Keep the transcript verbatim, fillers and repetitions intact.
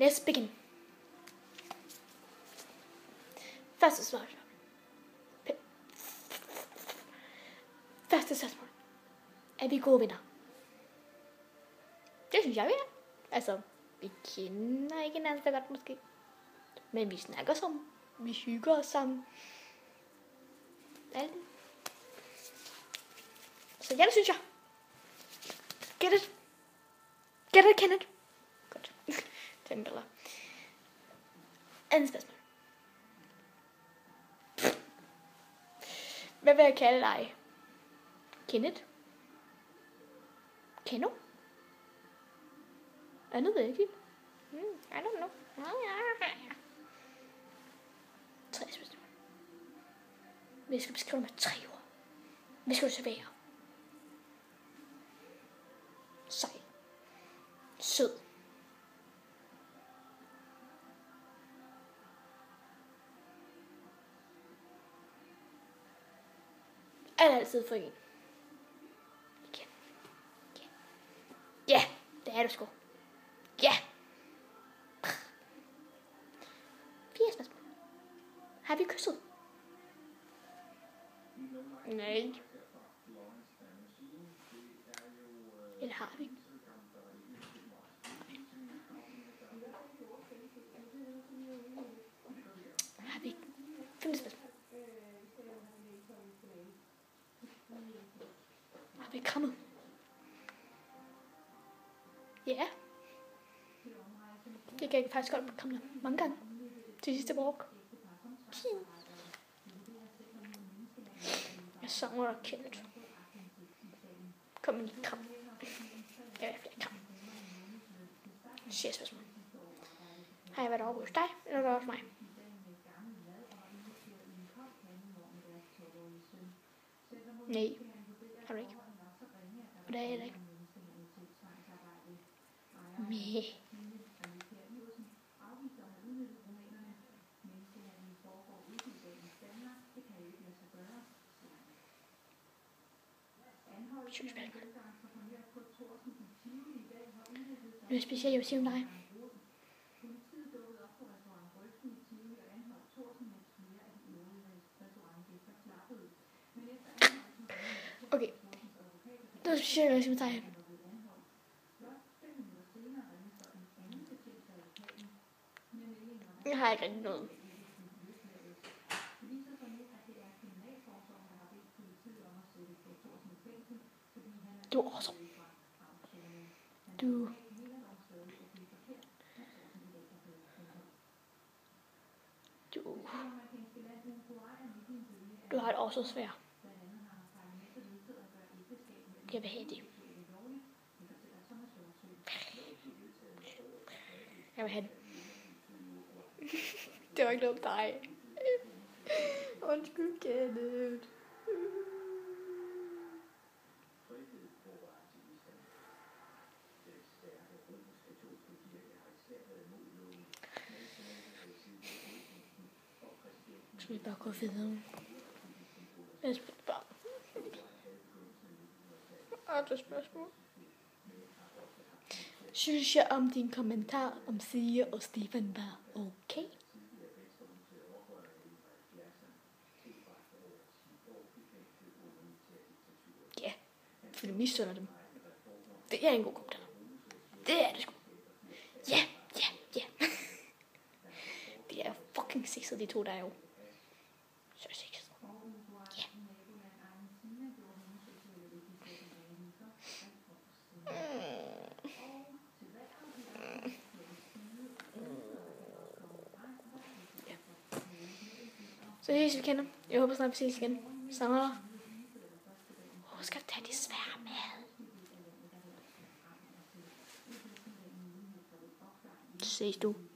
Let's begin. Første spørgsmål. Første spørgsmål. Er vi gode venner? Det synes jeg, vi er. Altså, vi kender ikke hinanden så godt måske. Men vi snakker sammen. Vi hygger os sammen. Alt. Så ja, det synes jeg. Get it? Get it, Kenneth? Godt. Tænk dig. Andet spørgsmål. Hvad vil jeg kalde dig? Kenneth? Keno? Andet ved jeg ikke. Hmm, I don't know. Tre spørgsmål. Vi skal beskrive med tre ord. Hvad skal du så være? Sej. Sød. Er det altid for en? Igen. Ja. Ja, det er du sgu. Ja. Fire spørgsmål. Har vi kysset? Nej. Eller har vi? Har vi? Femte spørgsmål. Har vi krammet? Ja. Jeg kan faktisk godt komme der mange gange. Til sidste walk. Jeg savner dig, Kenneth. Kom med en kram. Jeg vil have kram. Sjette spørgsmål. Har jeg været over hos dig, eller været hos mig? Nej, har du ikke. Og det er jeg heller ikke. Mæh. Nu er specielt, jeg vil sige om dig. Okay. Nu er specielt, jeg vil sige om dig. Jeg har ikke rigtig noget. Du er awesome. Du. Du. Du har det også svært. Jeg vil have det. Jeg vil have det. Det var ikke noget om dig. Undskyld, Kenneth. Skal vi bare gå videre? Jeg spørger bare. Andre spørgsmål. Synes jeg om din kommentar om Sia og Stefan var okay? Ja, for du misunder dem. Det er en god kommentar. Det er det sgu. Ja, ja, ja. Det er fucking sexet, de to der er jo. Så sexet. Ja. Så ses vi kender. Jeg håber snart vi ses igen. Savner dig. Husk at tage det svære med. Ses du.